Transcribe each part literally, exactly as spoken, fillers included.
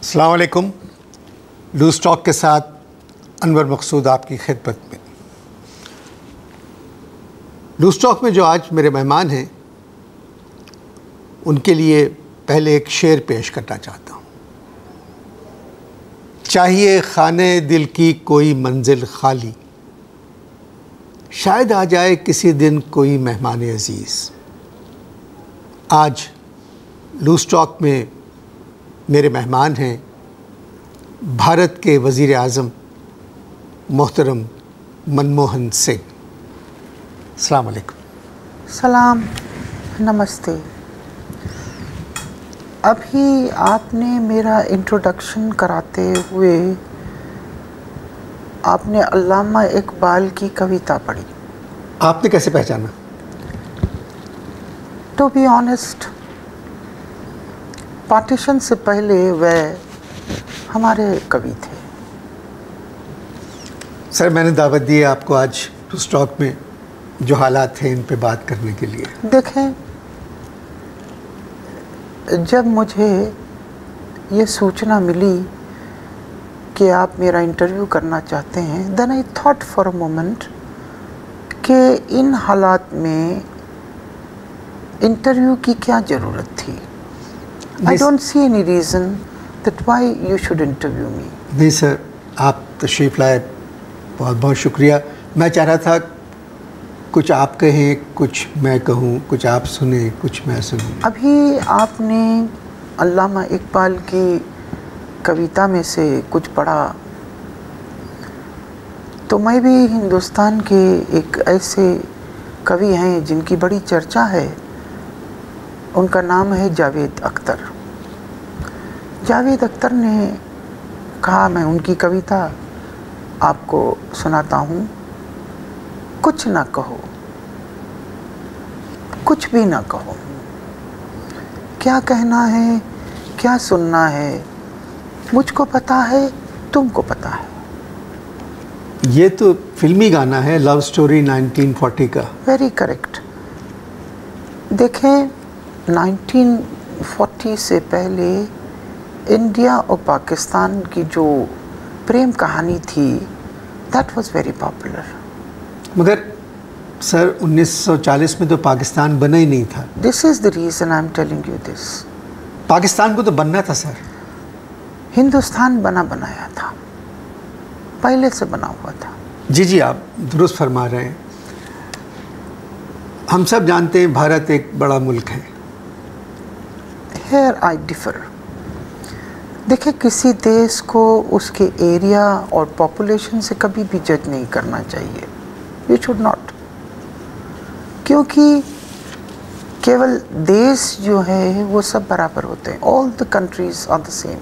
अस्सलाम वालेकुम। Loose talk के साथ अनवर मकसूद आपकी खिदमत में। लूज़ टॉक में जो आज मेरे मेहमान हैं उनके लिए पहले एक शेर पेश करना चाहता हूँ। चाहिए खाने दिल की कोई मंजिल खाली, शायद आ जाए किसी दिन कोई मेहमान अजीज़। आज लूज़ टॉक में मेरे मेहमान हैं भारत के वज़ीर आज़म मोहतरम मनमोहन सिंह। अस्सलाम वालेकुम। सलाम, नमस्ते। अभी आपने मेरा इंट्रोडक्शन कराते हुए आपने अल्लामा इकबाल की कविता पढ़ी। आपने कैसे पहचाना? टू बी ऑनेस्ट, पार्टीशन से पहले वह हमारे कवि थे। सर, मैंने दावत दी है आपको आज लूज़ टॉक में जो हालात हैं इन पे बात करने के लिए। देखें, जब मुझे ये सूचना मिली कि आप मेरा इंटरव्यू करना चाहते हैं, then I thought for a moment कि इन हालात में इंटरव्यू की क्या ज़रूरत थी। I don't see any reason that why you should interview me. नहीं सर, आप तशरीफ़ लाए, बहुत बहुत शुक्रिया। मैं चाह रहा था कुछ आप कहें, कुछ मैं कहूँ, कुछ आप सुने, कुछ मैं सुनूँ। अभी आपने अल्लामा इकबाल की कविता में से कुछ पढ़ा, तो मैं भी हिंदुस्तान के एक ऐसे कवि हैं जिनकी बड़ी चर्चा है, उनका नाम है जावेद अख्तर। जावेद अख्तर ने कहा, मैं उनकी कविता आपको सुनाता हूँ। कुछ ना कहो, कुछ भी ना कहो, क्या कहना है, क्या सुनना है, मुझको पता है, तुमको पता है। ये तो फिल्मी गाना है, लव स्टोरी नाइनटीन फोर्टी का। Very correct. देखें, नाइनटीन फोर्टी से पहले इंडिया और पाकिस्तान की जो प्रेम कहानी थी, दैट वाज वेरी पॉपुलर। मगर सर, उन्नीस सौ चालीस में तो पाकिस्तान बना ही नहीं था। This is the reason I am telling you this. Pakistan को तो बनना था सर। हिंदुस्तान बना बनाया था, पहले से बना हुआ था। जी जी, आप दुरुस्त फरमा रहे हैं। हम सब जानते हैं भारत एक बड़ा मुल्क है। Here I differ। देखिए, किसी देश को उसके एरिया और पॉपुलेशन से कभी भी जज नहीं करना चाहिए। You should not। क्योंकि केवल देश जो है वो सब बराबर होते हैं। All the countries are the same।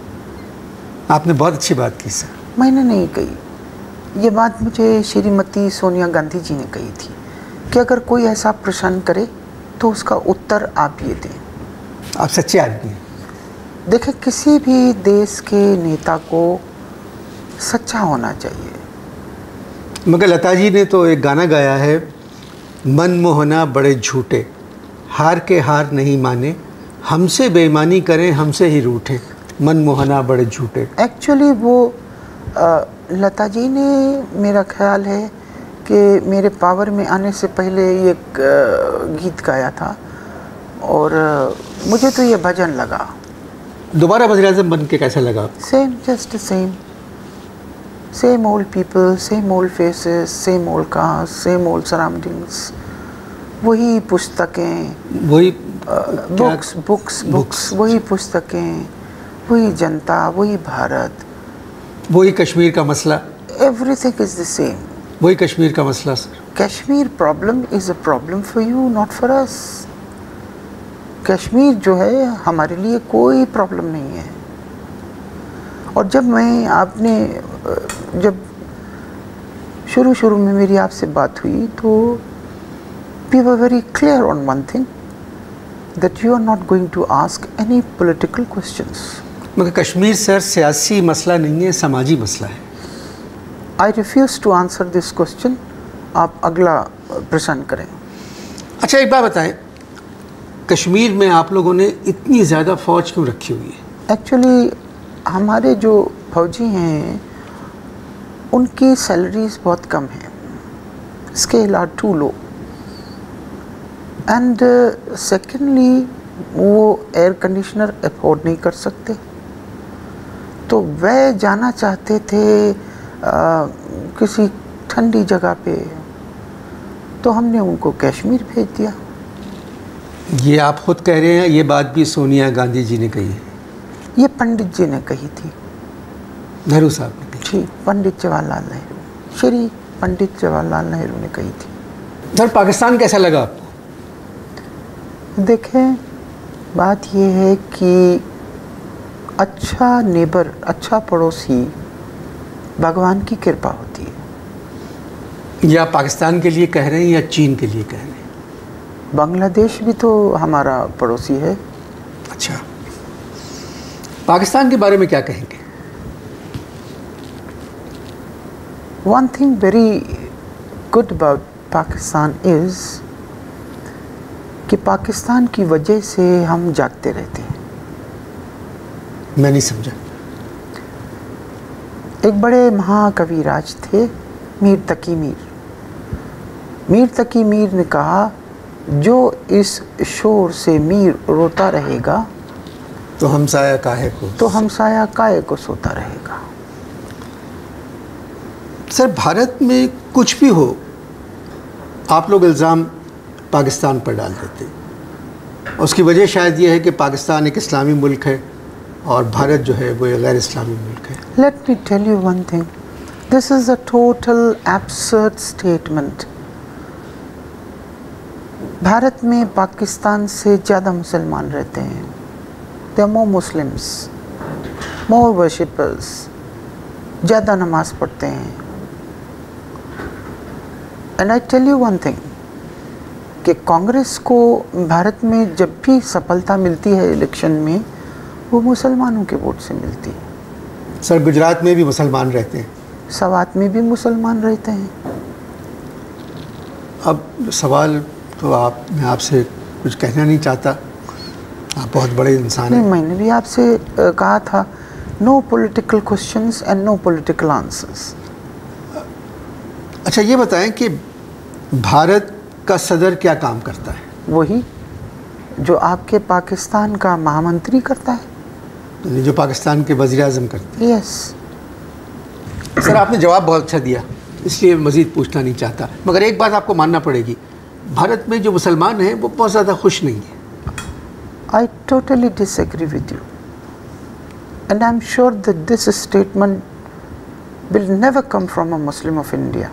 आपने बहुत अच्छी बात की सर। मैंने नहीं कही, ये बात मुझे श्रीमती सोनिया गांधी जी ने कही थी कि अगर कोई ऐसा प्रश्न करे तो उसका उत्तर आप ये दें। आप सच्चे आदमी हैं। देखिए, किसी भी देश के नेता को सच्चा होना चाहिए। मगर लता जी ने तो एक गाना गाया है, मनमोहना बड़े झूठे, हार के हार नहीं माने, हमसे बेईमानी करें हमसे ही रूठे, मनमोहना बड़े झूठे। एक्चुअली वो आ, लता जी ने, मेरा ख्याल है कि मेरे पावर में आने से पहले ये गीत गाया था, और मुझे तो ये भजन लगा। दोबारा वज़ीर-ए-आज़म बन के कैसा लगा? Same, just same, same old people, same old faces, same old caste, same old surroundings, वही पुस्तकें, वही बुक्स बुक्स बुक्स वही पुस्तकें, वही जनता, वही भारत, वही कश्मीर का मसला। Everything is the same. वही कश्मीर का मसला sir. Kashmir problem is a problem for you, not for us. Kashmir जो है हमारे लिए कोई प्रॉब्लम नहीं है। और जब मैं आपने जब शुरू शुरू में मेरी आपसे बात हुई, तो we were very clear on one thing, that you are not going to ask any political questions. मगर कश्मीर सर सियासी मसला नहीं है, समाजी मसला है। I refuse to answer this question. आप अगला प्रश्न करें। अच्छा, एक बात बताएं, कश्मीर में आप लोगों ने इतनी ज़्यादा फ़ौज क्यों रखी हुई है? एक्चुअली हमारे जो फौजी हैं उनकी सैलरीज बहुत कम हैं, scale are too low, and secondly वो एयर कंडीशनर अफोर्ड नहीं कर सकते, तो वह जाना चाहते थे आ, किसी ठंडी जगह पे, तो हमने उनको कश्मीर भेज दिया। ये आप खुद कह रहे हैं, ये बात भी सोनिया गांधी जी ने कही है? ये पंडित जी ने कही थी, नेहरू साहब ने कही। जी, पंडित जवाहरलाल नेहरू, श्री पंडित जवाहरलाल नेहरू ने कही थी। सर, पाकिस्तान कैसा लगा आपको? देखें, बात ये है कि अच्छा नेबर, अच्छा पड़ोसी भगवान की कृपा होती है। ये आप पाकिस्तान के लिए कह रहे हैं या चीन के लिए कह रहे हैं? बांग्लादेश भी तो हमारा पड़ोसी है। अच्छा, पाकिस्तान के बारे में क्या कहेंगे? One thing very good about Pakistan is कि पाकिस्तान की वजह से हम जागते रहते हैं। मैं नहीं समझा। एक बड़े महाकवि राज थे, मीर तकी मीर। मीर तकी मीर ने कहा, जो इस शोर से मीर रोता रहेगा तो हमसाया काहे को तो हमसाया काहे को सोता रहेगा। सर, भारत में कुछ भी हो आप लोग इल्ज़ाम पाकिस्तान पर डाल देते हैं। उसकी वजह शायद ये है कि पाकिस्तान एक इस्लामी मुल्क है और भारत जो है वो एक गैर इस्लामी मुल्क है। Let me tell you one thing, this is a total absurd statement. Bharat में पाकिस्तान से ज़्यादा मुसलमान रहते हैं। They are more Muslims, more worshippers, ज़्यादा नमाज पढ़ते हैं। And I tell you one thing कि कांग्रेस को भारत में जब भी सफलता मिलती है इलेक्शन में, वो मुसलमानों के वोट से मिलती है। सर, गुजरात में भी मुसलमान रहते हैं, सवात में भी मुसलमान रहते हैं। अब सवाल तो आप, मैं आपसे कुछ कहना नहीं चाहता, आप बहुत बड़े इंसान हैं। नहीं, मैंने भी आपसे कहा था, no political questions and no political answers. अच्छा, ये बताएं कि भारत का सदर क्या काम करता है? वही जो आपके पाकिस्तान का महामंत्री करता है, जो पाकिस्तान के वज़ीर आज़म करते हैं। यस। सर, आपने जवाब बहुत अच्छा दिया, इसलिए मज़ीद पूछना नहीं चाहता, मगर एक बात आपको मानना पड़ेगी, भारत में जो मुसलमान हैं वो बहुत ज़्यादा खुश नहीं है। I totally disagree with you, and I'm sure that this statement will never come from a Muslim of India.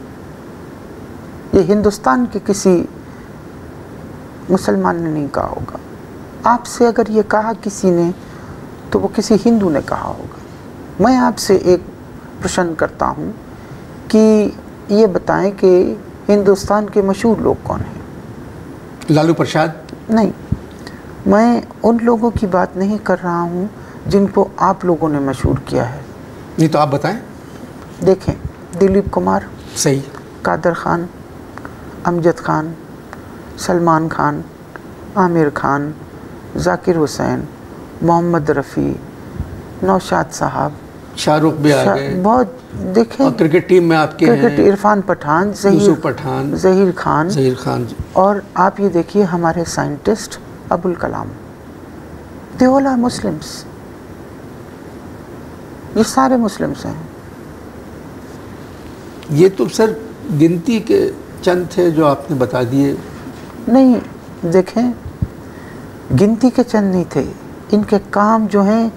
ये हिंदुस्तान के किसी मुसलमान ने नहीं कहा होगा। आपसे अगर ये कहा किसी ने, तो वो किसी हिंदू ने कहा होगा। मैं आपसे एक प्रश्न करता हूँ कि ये बताएं कि हिंदुस्तान के मशहूर लोग कौन हैं? लालू प्रसाद? नहीं, मैं उन लोगों की बात नहीं कर रहा हूँ जिनको आप लोगों ने मशहूर किया है। नहीं तो आप बताएं। देखें, दिलीप कुमार, सही, कादर खान, अमजद खान, सलमान खान, आमिर खान, जाकिर हुसैन, मोहम्मद रफ़ी, नौशाद साहब, शाहरुख भी आ गए, बहुत। देखें, और क्रिकेट टीम में आपके क्रिकेट हैं इरफान पठान, जहीर पठान, जहीर खान, जहीर खान। और आप ये देखिए हमारे scientist Abul Kalam, they all are Muslims. ये सारे मुस्लिम्स हैं। ये तो सर गिनती के चंद थे जो आपने बता दिए। नहीं, देखें, गिनती के चंद नहीं थे, इनके काम जो हैं,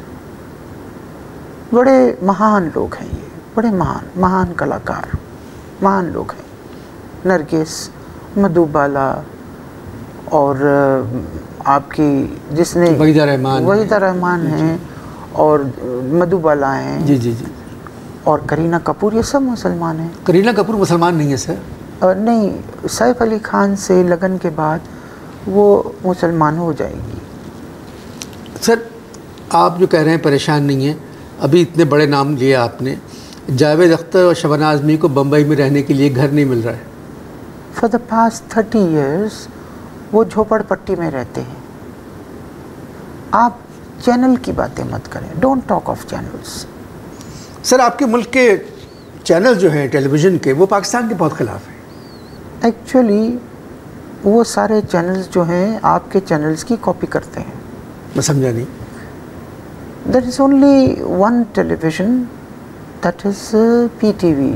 बड़े महान लोग हैं। ये बड़े महान महान कलाकार, महान लोग हैं। नरगिस, मधुबाला, और आपकी जिसने वहीदा रहमान वहीदा रहमान हैं, और मधुबाला हैं, जी जी जी, और करीना कपूर, ये सब मुसलमान हैं। करीना कपूर मुसलमान नहीं है सर? और नहीं, सैफ अली खान से लगन के बाद वो मुसलमान हो जाएगी। सर, आप जो कह रहे हैं परेशान नहीं हैं, अभी इतने बड़े नाम लिए आपने, जावेद अख्तर और शबाना आज़मी को बम्बई में रहने के लिए घर नहीं मिल रहा है। For the past thirty years वो झोपड़पट्टी में रहते हैं। आप चैनल की बातें मत करें, don't talk of channels. Sir आपके मुल्क के चैनल जो हैं टेलीविज़न के, वो पाकिस्तान के बहुत ख़िलाफ़ हैं। एक्चुअली वो सारे चैनल्स जो हैं आपके चैनल्स की कॉपी करते हैं। मैं समझा नहीं। There is only one television, that is P T V,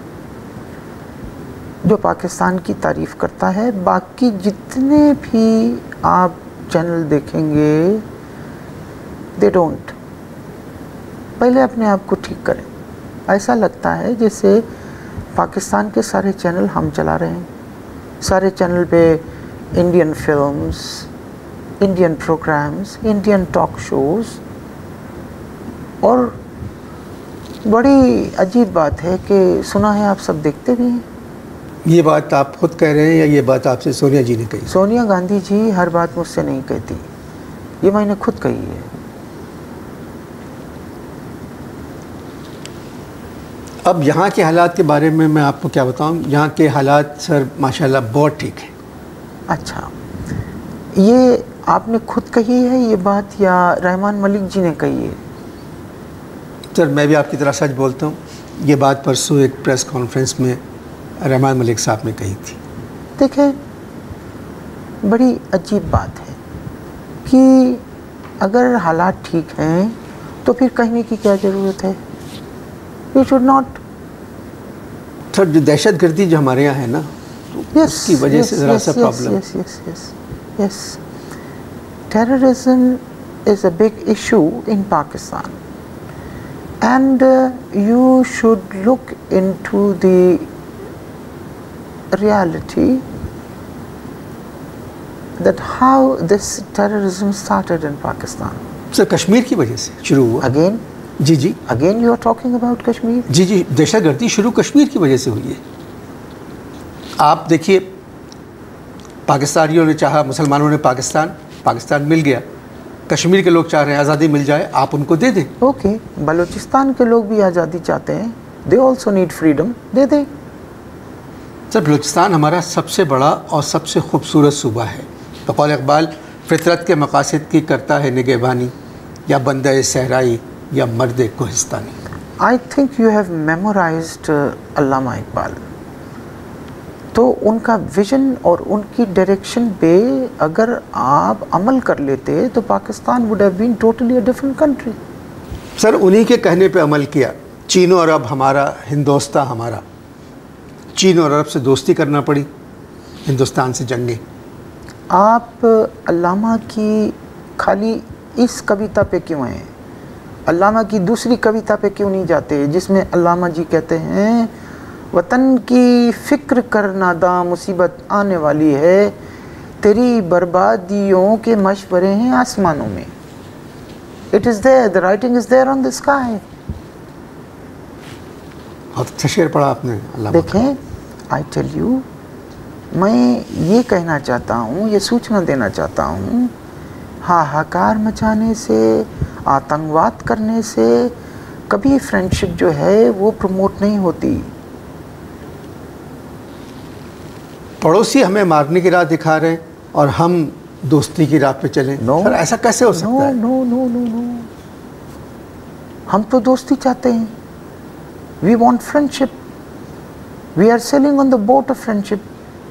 जो पाकिस्तान की तारीफ़ करता है। बाकी जितने भी आप चैनल देखेंगे दे डोंट। पहले अपने आप को ठीक करें। ऐसा लगता है जैसे पाकिस्तान के सारे चैनल हम चला रहे हैं, सारे चैनल पे Indian films, Indian programmes, Indian talk shows. और बड़ी अजीब बात है कि सुना है आप सब देखते भी हैं। ये बात आप खुद कह रहे हैं या ये बात आपसे सोनिया जी ने कही? सोनिया गांधी जी हर बात मुझसे नहीं कहती, ये मैंने खुद कही है। अब यहाँ के हालात के बारे में मैं आपको क्या बताऊँ, यहाँ के हालात सर माशाल्लाह बहुत ठीक है। अच्छा, ये आपने खुद कही है ये बात या रहमान मलिक जी ने कही है? सर मैं भी आपकी तरह सच बोलता हूँ, ये बात परसों एक प्रेस कॉन्फ्रेंस में रहमान मलिक साहब ने कही थी। देखें, बड़ी अजीब बात है कि अगर हालात ठीक हैं तो फिर कहने की क्या ज़रूरत है? We should not. सर जो दहशत गर्दी जो हमारे यहाँ है ना, तो उसकी वजह से ज़रा सा problem. Yes yes yes yes terrorism is a big issue in Pakistan and uh, you should look into the reality that how this terrorism started in Pakistan. Sir Kashmir की वजह से शुरू हुआ। Again? Ji ji Again you are talking about Kashmir? जी जी दहशत गर्दी शुरू कश्मीर की वजह से हुई है। आप देखिए, पाकिस्तानियों ने चाहा, मुसलमानों ने पाकिस्तान, पाकिस्तान मिल गया। कश्मीर के लोग चाह रहे हैं आज़ादी मिल जाए, आप उनको दे दें। ओके, बलूचिस्तान के लोग भी आज़ादी चाहते हैं, दे ऑल्सो नीड फ्रीडम, दे दें। सर बलूचिस्तान हमारा सबसे बड़ा और सबसे खूबसूरत सूबा है। बकौल इकबाल फितरत के मकासद की करता है निगहबानी, या बंदा सहराई या मर्द कोहिस्तानी। I think you have memorised Allama Iqbal. तो उनका विजन और उनकी डायरेक्शन पे अगर आप अमल कर लेते तो Pakistan would have been totally a different country. Sir उन्हीं के कहने पे अमल किया। चीन और अरब हमारा, हिंदोस्तान हमारा। चीन और अरब से दोस्ती करना पड़ी, हिंदुस्तान से जंगें। आप अल्लामा की खाली इस कविता पे क्यों हैं? अल्लामा की दूसरी कविता पे क्यों नहीं जाते जिसमें अल्लामा जी कहते हैं वतन की फ़िक्र कर नादा मुसीबत आने वाली है, तेरी बर्बादियों के मशवरे हैं आसमानों में। It is there, the writing is there on the sky. बहुत अच्छा शेर पढ़ा आपने अल्लामा। देखें, आई टेल यू, मैं ये कहना चाहता हूँ, ये सूचना देना चाहता हूँ, हाहाकार मचाने से, आतंकवाद करने से कभी फ्रेंडशिप जो है वो प्रमोट नहीं होती। पड़ोसी हमें मारने की राह दिखा रहे हैं और हम दोस्ती की राह पे चलें। no, सर ऐसा कैसे हो सकता no, है? नो नो नो नो हम तो दोस्ती चाहते हैं। We want friendship. We are sailing on the boat of friendship.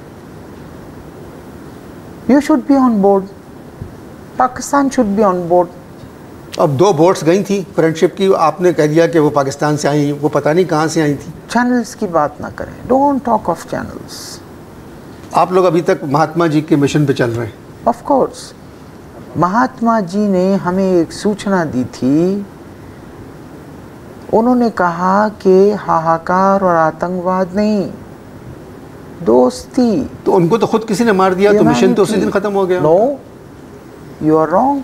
You should be on board. Pakistan should be on board. अब दो बोट्स गई थी फ्रेंडशिप की, आपने कह दिया कि वो पाकिस्तान से आई, वो पता नहीं कहाँ से आई थी। चैनल्स की बात ना करें, डोंट टॉक ऑफ चैनल्स। आप लोग अभी तक महात्मा जी के मिशन पे चल रहे हैं। ऑफ कोर्स, महात्मा जी ने हमें एक सूचना दी थी। उन्होंने कहा कि हाहाकार और आतंकवाद नहीं, दोस्ती। तो उनको तो खुद किसी ने मार दिया, तो मिशन तो उसी दिन खत्म हो गया। No, you are wrong.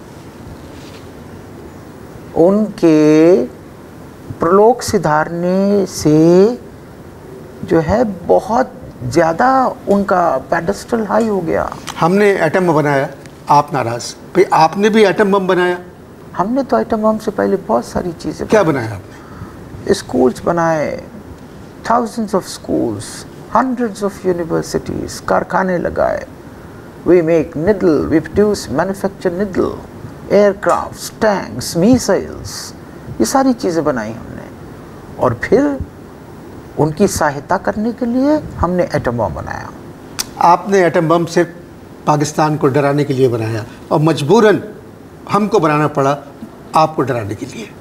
उनके प्रलोक सिधारने से जो है बहुत ज़्यादा उनका पेडेस्टल हाई हो गया। हमने एटम बम बनाया, आप नाराज़। भाई आपने भी एटम बम बनाया। हमने तो एटम बम से पहले बहुत सारी चीज़ें। क्या बनाया आपने? स्कूल्स बनाए, thousands of schools, hundreds of universities, कारखाने लगाए। We make needle, we produce manufacture needle. Aircrafts, tanks, missiles, ये सारी चीज़ें बनाई हमने। और फिर उनकी सहायता करने के लिए हमने एटम बम बनाया। आपने एटम बम सिर्फ पाकिस्तान को डराने के लिए बनाया और मजबूरन हमको बनाना पड़ा आपको डराने के लिए।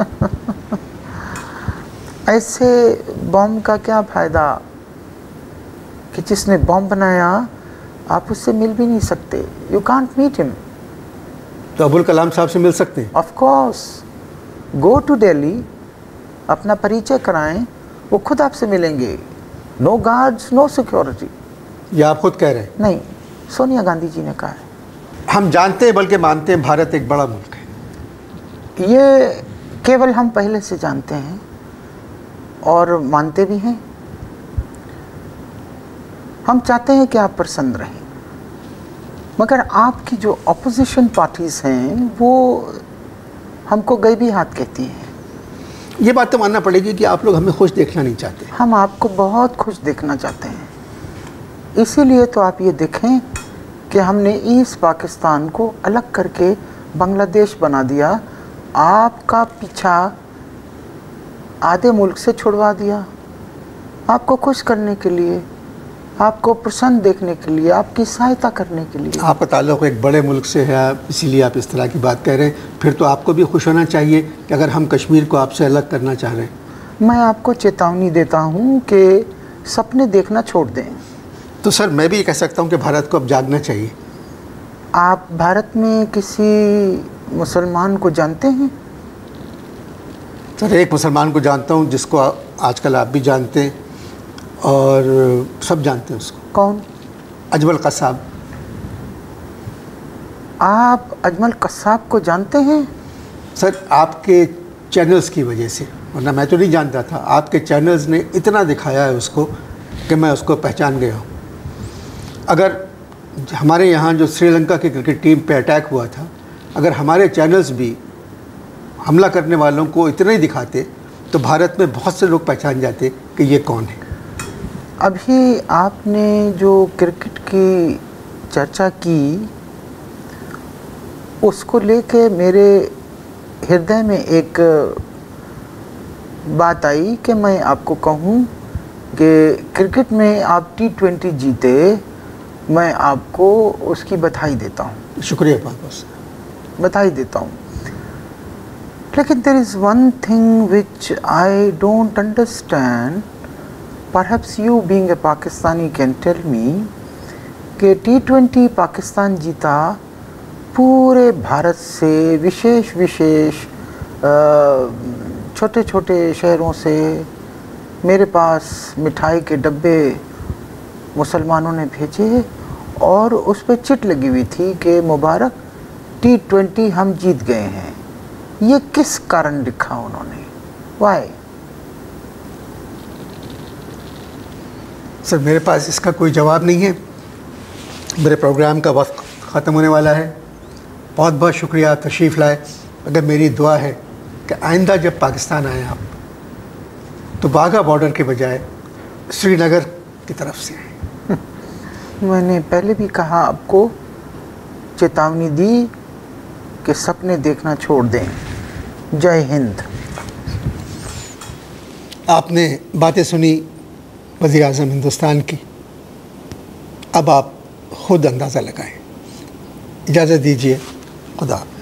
ऐसे बम का क्या फ़ायदा कि जिसने बम बनाया आप उससे मिल भी नहीं सकते। You can't meet him. तो अबुल कलाम साहब से मिल सकते हैं? Of course, go to Delhi, अपना परिचय कराएं, वो खुद आपसे मिलेंगे। No guards, no security. ये आप खुद कह रहे हैं? नहीं, सोनिया गांधी जी ने कहा है। हम जानते हैं, बल्कि मानते हैं, भारत एक बड़ा मुल्क है। ये केवल हम पहले से जानते हैं और मानते भी हैं। हम चाहते हैं कि आप प्रसन्न रहें, मगर आपकी जो अपोजिशन पार्टीज़ हैं वो हमको गैबी हाथ कहती हैं। ये बात तो मानना पड़ेगी कि आप लोग हमें खुश देखना नहीं चाहते। हम आपको बहुत खुश देखना चाहते हैं। इसीलिए तो आप ये देखें कि हमने ईस्ट पाकिस्तान को अलग करके बांग्लादेश बना दिया। आपका पीछा आधे मुल्क से छुड़वा दिया, आपको खुश करने के लिए, आपको प्रसन्न देखने के लिए, आपकी सहायता करने के लिए। आपका ताल्लुक़ एक बड़े मुल्क से है, इसीलिए आप इस तरह की बात कह रहे हैं। फिर तो आपको भी खुश होना चाहिए कि अगर हम कश्मीर को आपसे अलग करना चाह रहे हैं। मैं आपको चेतावनी देता हूँ कि सपने देखना छोड़ दें। तो सर, मैं भी ये कह सकता हूँ कि भारत को अब जागना चाहिए। आप भारत में किसी मुसलमान को जानते हैं? सर, एक मुसलमान को जानता हूँ जिसको आजकल आप भी जानते हैं और सब जानते हैं उसको। कौन? अजमल कसाब। आप अजमल कसाब को जानते हैं? सर, आपके चैनल्स की वजह से, वरना मैं तो नहीं जानता था। आपके चैनल्स ने इतना दिखाया है उसको कि मैं उसको पहचान गया हूँ। अगर हमारे यहाँ जो श्रीलंका की क्रिकेट टीम पे अटैक हुआ था, अगर हमारे चैनल्स भी हमला करने वालों को इतना ही दिखाते तो भारत में बहुत से लोग पहचान जाते कि ये कौन है। अभी आपने जो क्रिकेट की चर्चा की, उसको लेके मेरे हृदय में एक बात आई कि मैं आपको कहूँ कि क्रिकेट में आप टी ट्वेंटी जीते, मैं आपको उसकी बधाई देता हूँ। शुक्रिया बहुत बहुत, बधाई देता हूँ। लेकिन there is one thing which I don't understand, perhaps you being a Pakistani can tell me, कि टी ट्वेंटी पाकिस्तान जीता, पूरे भारत से विशेष विशेष छोटे छोटे शहरों से मेरे पास मिठाई के डब्बे मुसलमानों ने भेजे और उस पर चिट लगी हुई थी कि मुबारक, टी ट्वेंटी हम जीत गए हैं। ये किस कारण लिखा उन्होंने? वाई? सर, मेरे पास इसका कोई जवाब नहीं है। मेरे प्रोग्राम का वक्त ख़त्म होने वाला है। बहुत बहुत शुक्रिया, तशरीफ़ लाए। अगर मेरी दुआ है कि आइंदा जब पाकिस्तान आए आप, तो बाघा बॉर्डर के बजाय श्रीनगर की तरफ से आए। मैंने पहले भी कहा, आपको चेतावनी दी कि सपने देखना छोड़ दें। जय हिंद। आपने बातें सुनी वज़ीर आज़म हिंदुस्तान की, अब आप खुद अंदाज़ा लगाएं। इजाज़त दीजिए, खुदा।